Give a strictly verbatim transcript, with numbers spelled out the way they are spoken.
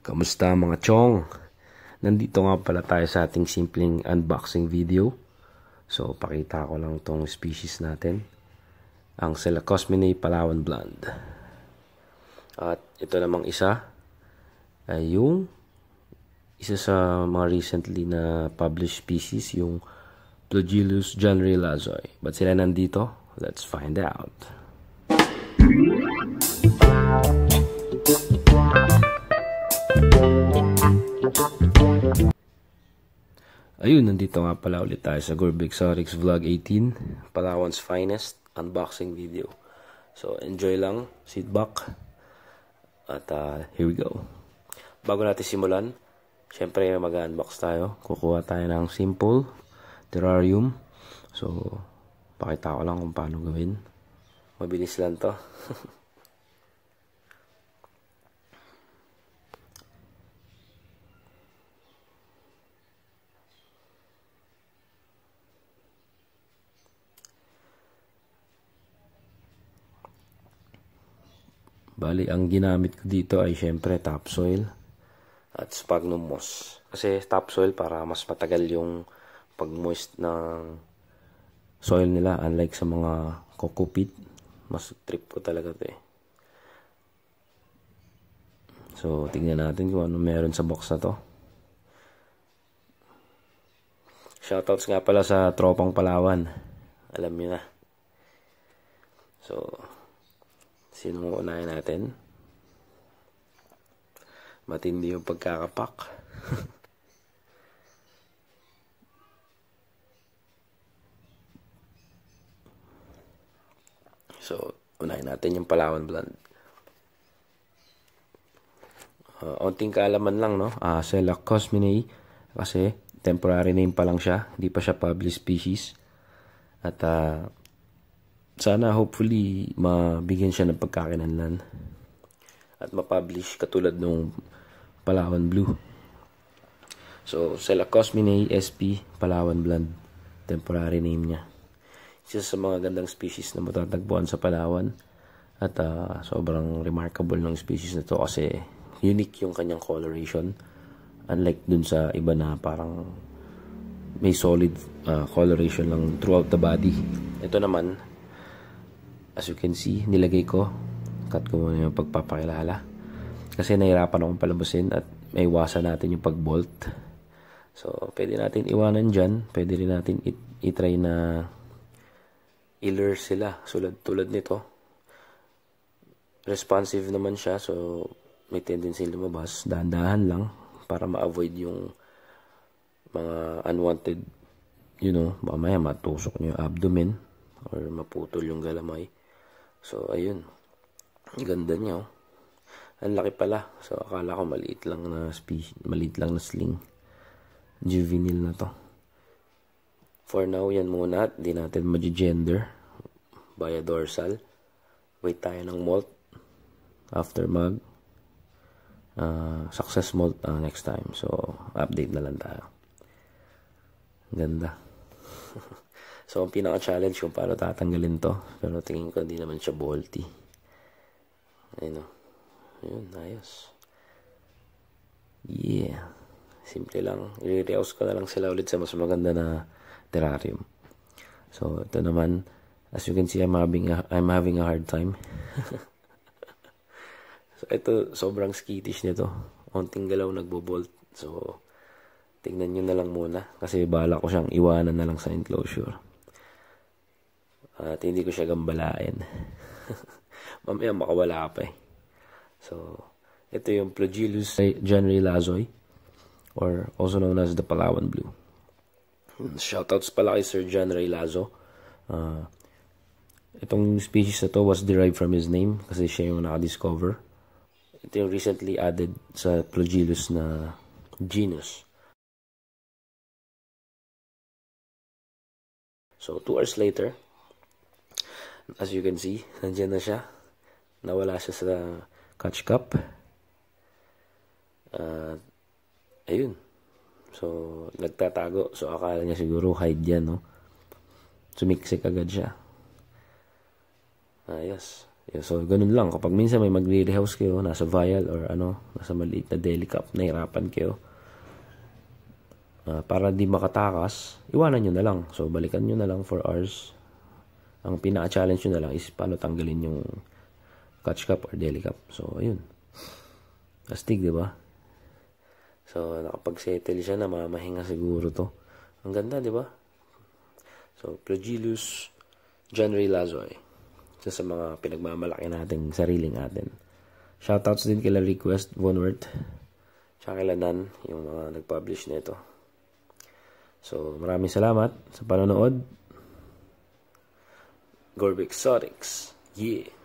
Kamusta mga chong? Nandito nga pala tayo sa ating simpleng unboxing video. So, pakita ko lang tong species natin. Ang Selachosminae Palawan Blonde. At ito namang isa ay yung isa sa mga recently na published species, yung Plagellus janrei-lazoi. Ba't sila nandito? Let's find out. Ayun, nandito nga pala ulit tayo sa Gorby Exotics Vlog eighteen, Palawan's finest unboxing video. So, enjoy lang, sit back, at uh, here we go. Bago natin simulan, syempre mag-unbox tayo. Kukuha tayo ng simple terrarium. So, pakita ko lang kung paano gawin. Mabilis lang to. Bali, ang ginamit ko dito ay syempre topsoil at sphagnum moss. Kasi topsoil para mas matagal yung pag-moist ng soil nila, unlike sa mga coco peat. Mas trip ko talaga ito eh. So, tingnan natin kung ano meron sa box na to. Shoutouts nga pala sa tropang Palawan. Alam nyo na. So, sino unahin natin? Matindi yung pagkakapak. So, unahin natin yung Palawan Blonde. Uh, onting kaalaman lang, no? Uh, Selachosminae, kasi temporary name pa lang siya. Hindi pa siya published species. At, uh, sana hopefully mabigyan siya ng pagkakinanlan at mapublish katulad nung Palawan Blue. So, Selachosminae S P Palawan Blonde, temporary name niya. Isa sa mga gandang species na matatagpuan sa Palawan at uh, sobrang remarkable ng species na to kasi unique yung kanyang coloration, unlike dun sa iba na parang may solid uh, coloration lang throughout the body. Ito naman, as you can see, nilagay ko, cut ko muna yung pagpapakilala kasi nahirapan akong palabasin at may iwasan natin yung pag-bolt. So, pwede natin iwanan dyan. Pwede rin natin itry na i-lure sila. Sulad tulad nito. Responsive naman siya. So, may tendency lumabas. Dahan-dahan lang para ma-avoid yung mga unwanted, you know, mamaya matusok nyo yung abdomen or maputol yung galamay. So, ayun. Ganda niya, oh. Ang laki pala. So, akala ko maliit lang na species, maliit lang na sling. Juvenile na to. For now, yan muna. Di natin mag-gender via dorsal. Wait tayo ng molt. After mag uh, success molt uh, next time. So, update na lang tayo. Ganda. So, ang pinaka-challenge kung paano tatanggalin to. Pero tingin ko hindi naman siya bolty. Ayun o. Ayun, ayos. Yeah. Simple lang. I-rehouse ko na lang sila ulit sa mas maganda na terrarium. So, ito naman, as you can see, I'm having a, I'm having a hard time. So, ito, sobrang skittish nito. Onting galaw nagbo-bolt. So, tingnan nyo na lang muna. Kasi bala ko siyang iwanan na lang sa enclosure. At hindi ko siya gambalain. Mamaya makawala pa eh. So, ito yung Plagellus janrei-lazoi, or also known as the Palawan Blue. Shoutouts pala kay Sir Janrei-lazo. Uh, itong species na to was derived from his name kasi siya yung nakadiscover. Ito yung recently added sa Plagellus na genus. So, two hours later, as you can see, nandiyan na siya. Nawala siya sa catch cup. Uh, ayun. So, nagtatago. So, akala niya siguro hide yan, no? Sumiksik agad siya. Ayos. So, ganun lang. Kapag minsan may magre-rehouse kayo, nasa vial or ano, nasa maliit na deli cup, nahirapan kayo, uh, para di makatakas, iwanan nyo na lang. So, balikan nyo na lang for hours. Ang pinaka-challenge nyo na lang is paano tanggalin yung catch cup or deli cup. So, ayun. Astig, di ba? So, nakapag-settle siya na mamahinga siguro to. Ang ganda, di ba? So, Progilius John Ray Lazoy. Isa sa mga pinagmamalaki nating sariling atin. Shoutouts din kila Request Vonworth. Tsaka kila Nan, yung mga nag-publish nito. So, maraming salamat sa panonood. Gorby Exotics. Yeah!